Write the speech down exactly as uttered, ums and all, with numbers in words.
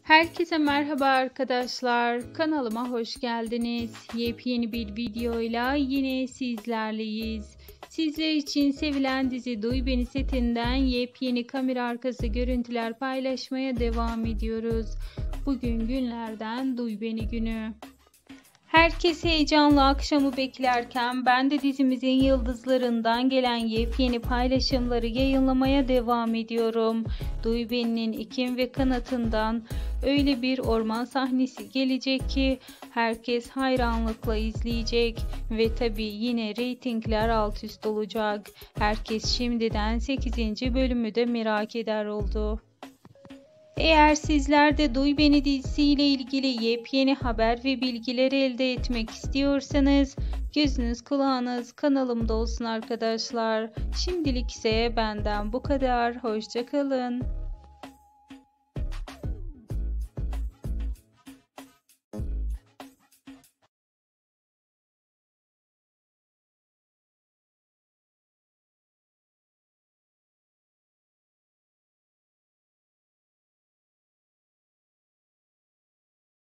Herkese merhaba arkadaşlar. Kanalıma hoş geldiniz. Yepyeni bir videoyla yine sizlerleyiz. Sizler için sevilen dizi Duy Beni setinden yepyeni kamera arkası görüntüler paylaşmaya devam ediyoruz. Bugün günlerden Duy Beni günü. Herkes heyecanla akşamı beklerken ben de dizimizin yıldızlarından gelen yepyeni paylaşımları yayınlamaya devam ediyorum. Duy Beni'nin Ekim ve Kanat'ından öyle bir orman sahnesi gelecek ki herkes hayranlıkla izleyecek ve tabi yine reytingler alt üst olacak. Herkes şimdiden sekizinci bölümü de merak eder oldu. Eğer sizler de Duy Beni dizisiyle ilgili yepyeni haber ve bilgiler elde etmek istiyorsanız gözünüz kulağınız kanalımda olsun arkadaşlar. Şimdilik ise benden bu kadar. Hoşça kalın.